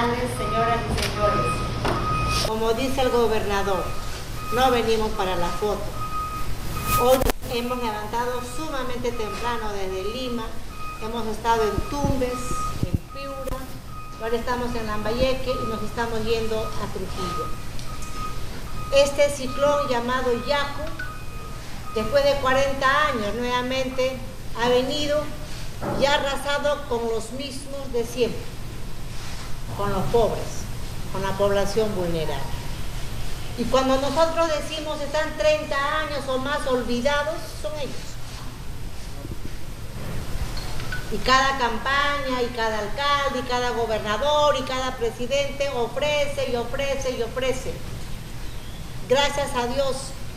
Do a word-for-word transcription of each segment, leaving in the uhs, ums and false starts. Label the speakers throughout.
Speaker 1: concejales, señoras y señores. Como dice el gobernador, no venimos para la foto. Hoy hemos levantado sumamente temprano desde Lima, hemos estado en Tumbes, en Piura, ahora estamos en Lambayeque y nos estamos yendo a Trujillo. Este ciclón llamado Yaku, después de cuarenta años nuevamente ha venido y ha arrasado con los mismos de siempre, con los pobres, con la población vulnerable. Y cuando nosotros decimos están treinta años o más olvidados, son ellos. Y cada campaña, y cada alcalde, y cada gobernador, y cada presidente ofrece y ofrece y ofrece. Gracias a Dios,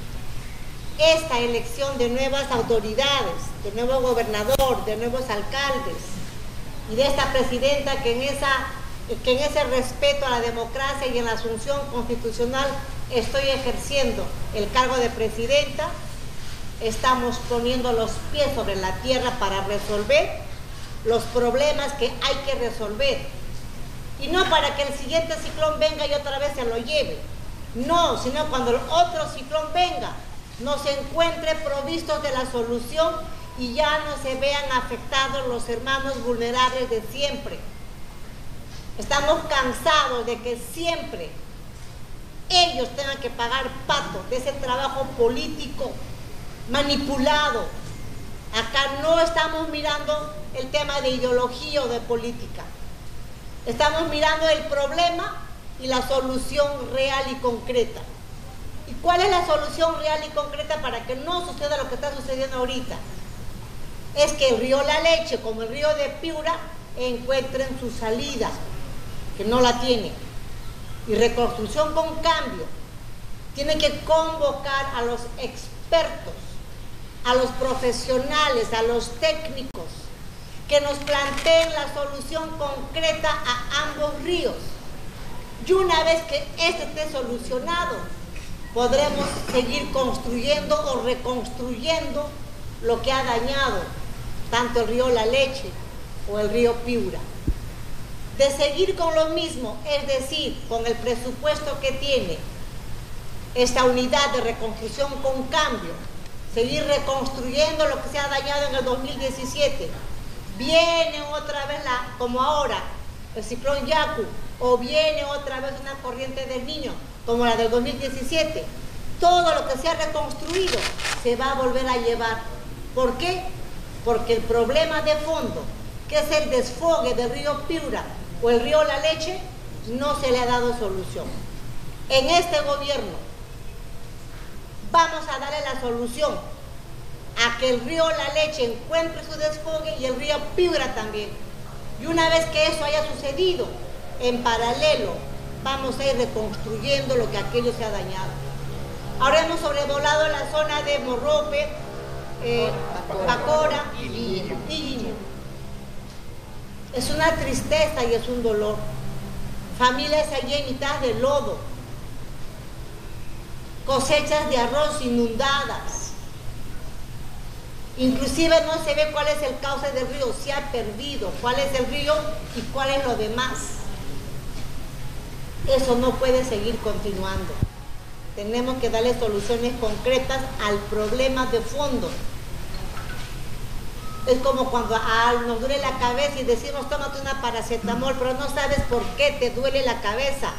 Speaker 1: esta elección de nuevas autoridades, de nuevo gobernador, de nuevos alcaldes, y de esta presidenta que en, esa, que en ese respeto a la democracia y en la asunción constitucional estoy ejerciendo el cargo de presidenta, estamos poniendo los pies sobre la tierra para resolver los problemas que hay que resolver. Y no para que el siguiente ciclón venga y otra vez se lo lleve. No, sino cuando el otro ciclón venga, nos encuentre provistos de la solución y ya no se vean afectados los hermanos vulnerables de siempre. Estamos cansados de que siempre ellos tengan que pagar pato de ese trabajo político manipulado. Acá no estamos mirando el tema de ideología o de política. Estamos mirando el problema y la solución real y concreta. ¿Y cuál es la solución real y concreta para que no suceda lo que está sucediendo ahorita? Es que el río La Leche, como el río de Piura, encuentren su salida, que no la tienen. Y Reconstrucción con Cambio tiene que convocar a los expertos, a los profesionales, a los técnicos, que nos planteen la solución concreta a ambos ríos. Y una vez que este esté solucionado, podremos seguir construyendo o reconstruyendo lo que ha dañado tanto el río La Leche o el río Piura. De seguir con lo mismo, es decir, con el presupuesto que tiene esta unidad de Reconstrucción con Cambio, seguir reconstruyendo lo que se ha dañado en el dos mil diecisiete, viene otra vez, la, como ahora, el ciclón Yaku, o viene otra vez una corriente del Niño, como la del dos mil diecisiete, todo lo que se ha reconstruido se va a volver a llevar. ¿Por qué? Porque el problema de fondo, que es el desfogue del río Piura o el río La Leche, no se le ha dado solución. En este gobierno vamos a darle la solución a que el río La Leche encuentre su desfogue y el río Piura también. Y una vez que eso haya sucedido, en paralelo vamos a ir reconstruyendo lo que aquello se ha dañado. Ahora hemos sobrevolado la zona de Morrope, eh, Pacora y Guiño. Es una tristeza y es un dolor. Familias allí en mitad de lodo, cosechas de arroz inundadas. Inclusive no se ve cuál es el cauce del río, se ha perdido cuál es el río y cuál es lo demás. Eso no puede seguir continuando. Tenemos que darle soluciones concretas al problema de fondo. Es como cuando a, nos duele la cabeza y decimos tómate una paracetamol, pero no sabes por qué te duele la cabeza.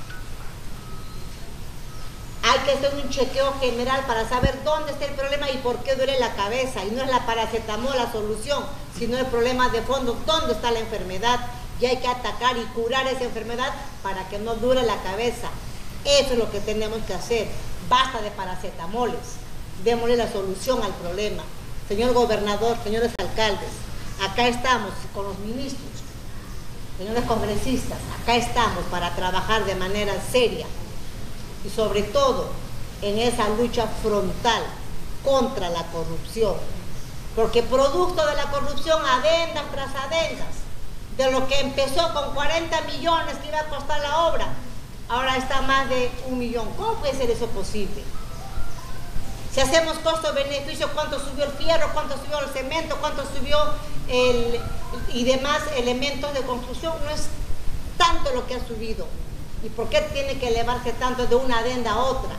Speaker 1: Hay que hacer un chequeo general para saber dónde está el problema y por qué duele la cabeza. Y no es la paracetamol la solución, sino el problema de fondo, dónde está la enfermedad. Y hay que atacar y curar esa enfermedad para que no dure la cabeza. Eso es lo que tenemos que hacer. Basta de paracetamoles. Démosle la solución al problema. Señor gobernador, señores alcaldes, acá estamos con los ministros, señores congresistas, acá estamos para trabajar de manera seria y sobre todo en esa lucha frontal contra la corrupción. Porque producto de la corrupción, adendas tras adendas, de lo que empezó con cuarenta millones que iba a costar la obra, ahora está más de un millón. ¿Cómo puede ser eso posible? Si hacemos costo-beneficio, ¿cuánto subió el fierro? ¿Cuánto subió el cemento? ¿Cuánto subió el, y demás elementos de construcción? No es tanto lo que ha subido? ¿Y por qué tiene que elevarse tanto de una adenda a otra?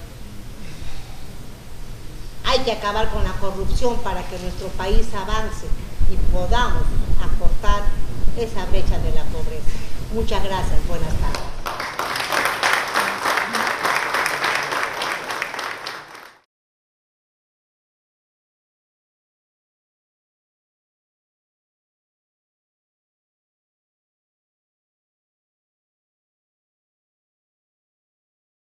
Speaker 1: Hay que acabar con la corrupción para que nuestro país avance y podamos acortar esa brecha de la pobreza. Muchas gracias. Buenas tardes.